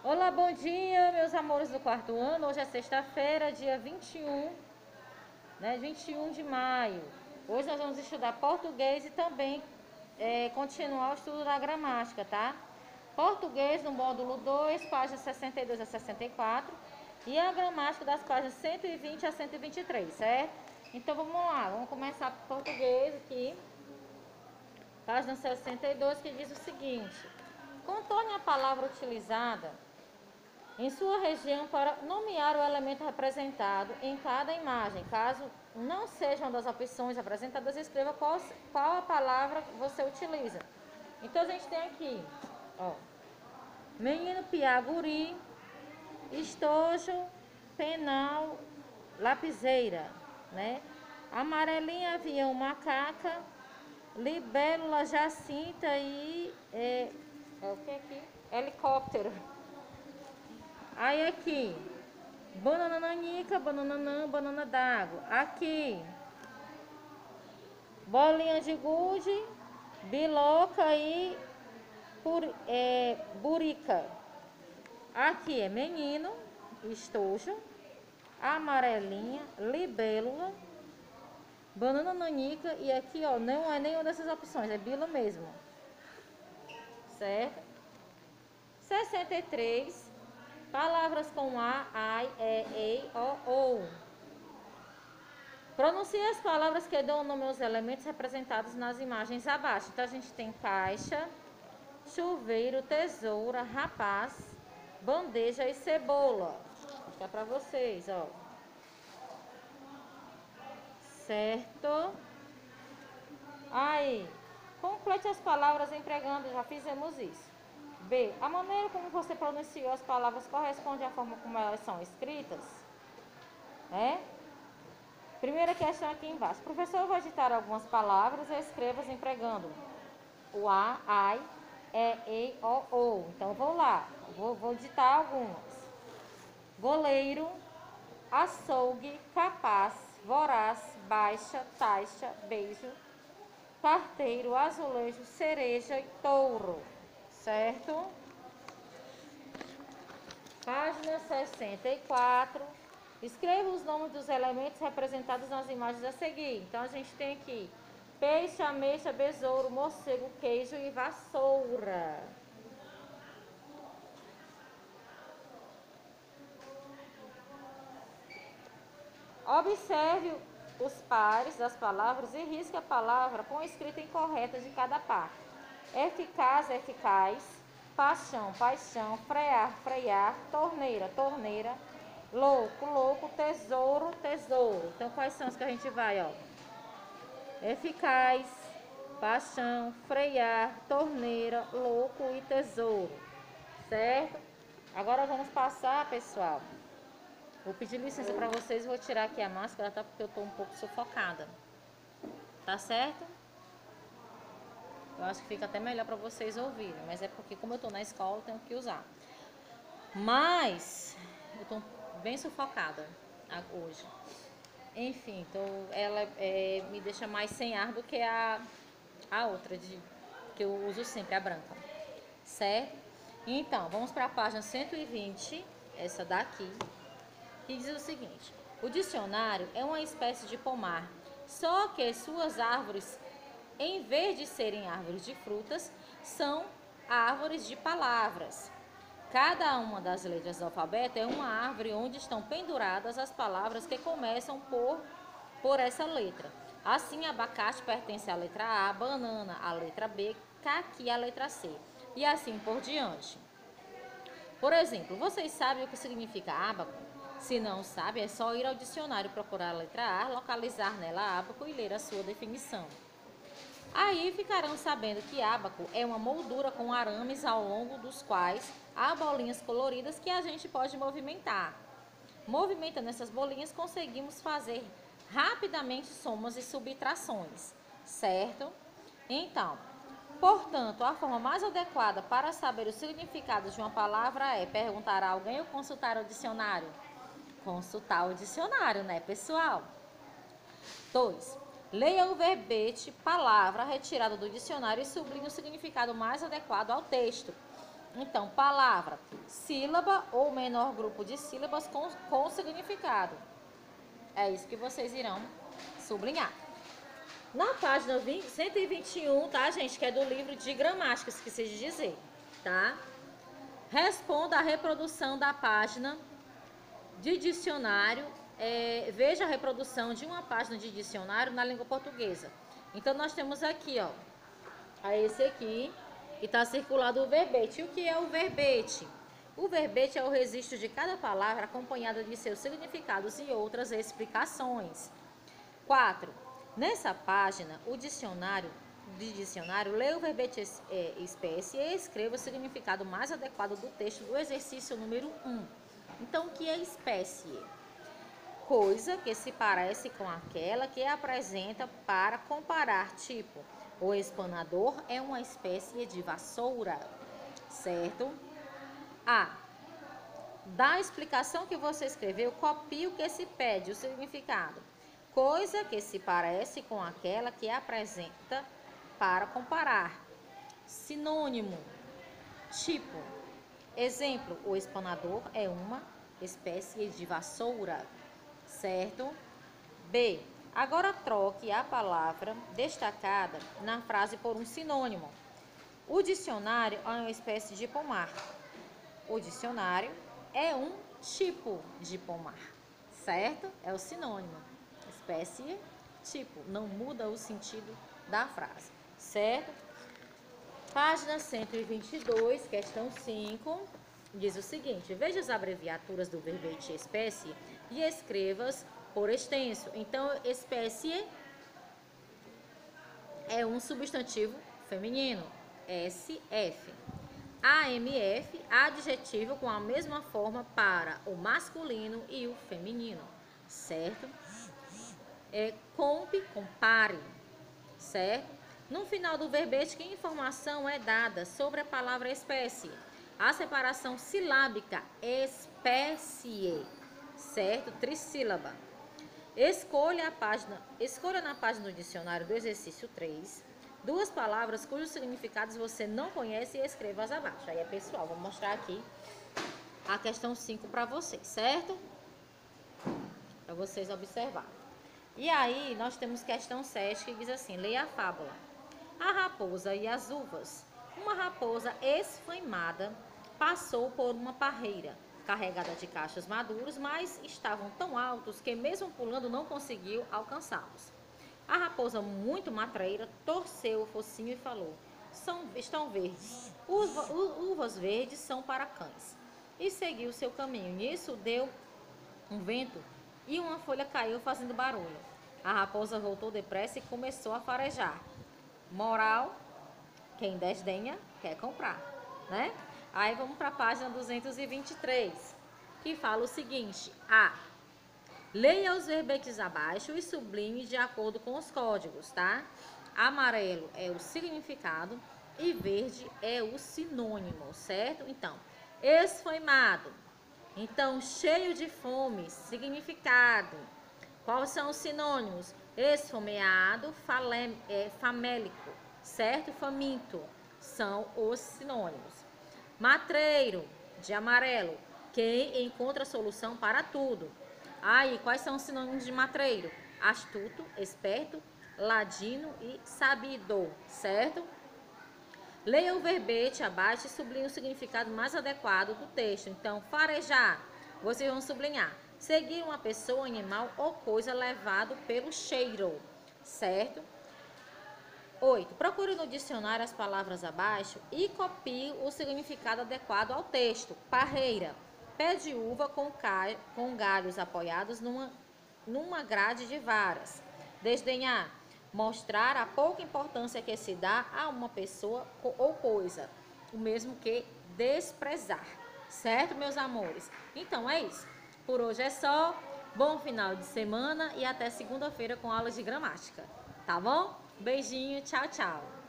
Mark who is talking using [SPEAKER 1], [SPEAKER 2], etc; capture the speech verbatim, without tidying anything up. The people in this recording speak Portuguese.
[SPEAKER 1] Olá, bom dia, meus amores do quarto ano. Hoje é sexta-feira, dia vinte e um, né, vinte e um de maio. Hoje nós vamos estudar português e também é, continuar o estudo da gramática, tá? Português no módulo dois, páginas sessenta e dois a sessenta e quatro, e a gramática das páginas cento e vinte a cento e vinte e três, certo? Então vamos lá, vamos começar por português aqui. Página sessenta e dois, que diz o seguinte: contorne a palavra utilizada em sua região para nomear o elemento representado em cada imagem. Caso não seja uma das opções apresentadas, escreva qual, qual a palavra você utiliza. Então a gente tem aqui, ó, menino, piá, guri, estojo, penal, lapiseira, né? Amarelinha, avião, macaca, libélula, jacinta e é, é o que aqui? Helicóptero. Aí aqui, banana nanica, banana nanã, banana d'água. Aqui, bolinha de gude, biloca e pur, é, burica. Aqui é menino, estojo, amarelinha, libélula, banana nanica. E aqui, ó, não é nenhuma dessas opções, é bila mesmo. Certo? sessenta e três. Palavras com a, ai, é, ei, o, ou. Pronuncie as palavras que dão nome aos elementos representados nas imagens abaixo. Então a gente tem caixa, chuveiro, tesoura, rapaz, bandeja e cebola. Vou ficar para vocês, ó. Certo? Aí, complete as palavras empregando, já fizemos isso. B. A maneira como você pronunciou as palavras corresponde à forma como elas são escritas? É? Primeira questão aqui embaixo. O professor vai ditar algumas palavras e escreva-as empregando o a, ai, é, e, o, ou. Então, vou lá. Vou, vou ditar algumas. Goleiro, açougue, capaz, voraz, baixa, taxa, beijo, parteiro, azulejo, cereja e touro. Certo? Página sessenta e quatro. Escreva os nomes dos elementos representados nas imagens a seguir. Então a gente tem aqui peixe, ameixa, besouro, morcego, queijo e vassoura. Observe os pares das palavras e risque a palavra com a escrita incorreta de cada par. Eficaz, eficaz, paixão, paixão, frear, frear, torneira, torneira, louco, louco, tesouro, tesouro. Então quais são os que a gente vai, ó? Eficaz, paixão, frear, torneira, louco e tesouro. Certo? Agora vamos passar, pessoal. Vou pedir licença para vocês, vou tirar aqui a máscara, tá? Porque eu tô um pouco sufocada. Tá certo? Eu acho que fica até melhor para vocês ouvirem, mas é porque como eu tô na escola, eu tenho que usar. Mas eu tô bem sufocada hoje. Enfim, então ela é, me deixa mais sem ar do que a, a outra de, que eu uso sempre, a branca. Certo? Então, vamos para a página cento e vinte, essa daqui, que diz o seguinte: o dicionário é uma espécie de pomar, só que suas árvores, em vez de serem árvores de frutas, são árvores de palavras. Cada uma das letras do alfabeto é uma árvore onde estão penduradas as palavras que começam por, por essa letra. Assim, abacate pertence à letra A, banana à letra B, caqui à letra C, e assim por diante. Por exemplo, vocês sabem o que significa ábaco? Se não sabe, é só ir ao dicionário, procurar a letra A, localizar nela ábaco e ler a sua definição. Aí ficarão sabendo que ábaco é uma moldura com arames ao longo dos quais há bolinhas coloridas que a gente pode movimentar. Movimentando essas bolinhas, conseguimos fazer rapidamente somas e subtrações, certo? Então, portanto, a forma mais adequada para saber o significado de uma palavra é perguntar a alguém ou consultar o dicionário? Consultar o dicionário, né, pessoal? dois. Leia o verbete, palavra retirada do dicionário e sublinhe o significado mais adequado ao texto. Então, palavra, sílaba ou menor grupo de sílabas com, com significado. É isso que vocês irão sublinhar. Na página cento e vinte e um, tá, gente? Que é do livro de gramática, esqueci de dizer, tá? Responda a reprodução da página de dicionário. É, veja a reprodução de uma página de dicionário na língua portuguesa. Então, nós temos aqui, ó, a esse aqui, e está circulado o verbete. E o que é o verbete? O verbete é o registro de cada palavra acompanhada de seus significados e outras explicações. quatro. Nessa página, o dicionário de dicionário lê o verbete é, espécie e escreva o significado mais adequado do texto do exercício número um. Então, o que é espécie? Coisa que se parece com aquela que apresenta para comparar, tipo, o espanador é uma espécie de vassoura, certo? A. Da explicação que você escreveu, copie o que se pede, o significado. Coisa que se parece com aquela que apresenta para comparar. Sinônimo, tipo. Exemplo, o espanador é uma espécie de vassoura, certo? B. Agora troque a palavra destacada na frase por um sinônimo. O dicionário é uma espécie de pomar. O dicionário é um tipo de pomar, certo? É o sinônimo. Espécie, tipo, não muda o sentido da frase, certo? Página cento e vinte e dois, questão cinco, diz o seguinte: veja as abreviaturas do verbete espécie e escreva-as por extenso. Então, espécie é um substantivo feminino, S F. A M F, adjetivo com a mesma forma para o masculino e o feminino, certo? É, compre, compare, certo? No final do verbete, que informação é dada sobre a palavra espécie? A separação silábica, espécie, certo? Trissílaba. Escolha a página, escolha na página do dicionário do exercício três, duas palavras cujos significados você não conhece e escreva-as abaixo. Aí é pessoal, vou mostrar aqui a questão cinco para vocês, certo? Para vocês observarem. E aí, nós temos questão sete que diz assim: leia a fábula. A raposa e as uvas. Uma raposa esfaimada passou por uma parreira carregada de cachos maduros, mas estavam tão altos que mesmo pulando não conseguiu alcançá-los. A raposa, muito matreira, torceu o focinho e falou: São, estão verdes. Uva, uvas verdes são para cães. E seguiu seu caminho. Nisso deu um vento e uma folha caiu fazendo barulho. A raposa voltou depressa e começou a farejar. Moral: quem desdenha quer comprar, né? Aí vamos para a página duzentos e vinte e três, que fala o seguinte: A. Leia os verbetes abaixo e sublinhe de acordo com os códigos, tá? Amarelo é o significado e verde é o sinônimo, certo? Então, esfaimado. Então, cheio de fome, significado. Quais são os sinônimos? Esfomeado, falem, é, famélico, certo? Faminto são os sinônimos. Matreiro, de amarelo, quem encontra solução para tudo. Aí, quais são os sinônimos de matreiro? Astuto, esperto, ladino e sabido, certo? Leia o verbete abaixo e sublinhe o significado mais adequado do texto. Então, farejar, vocês vão sublinhar: seguir uma pessoa, animal ou coisa levado pelo cheiro, certo? oito. Procure no dicionário as palavras abaixo e copie o significado adequado ao texto. Parreira, pé de uva com, ca... com galhos apoiados numa, numa grade de varas. Desdenhar, mostrar a pouca importância que se dá a uma pessoa ou coisa, o mesmo que desprezar, certo, meus amores? Então é isso. Por hoje é só. Bom final de semana e até segunda-feira com aulas de gramática, tá bom? Beijinho, tchau, tchau.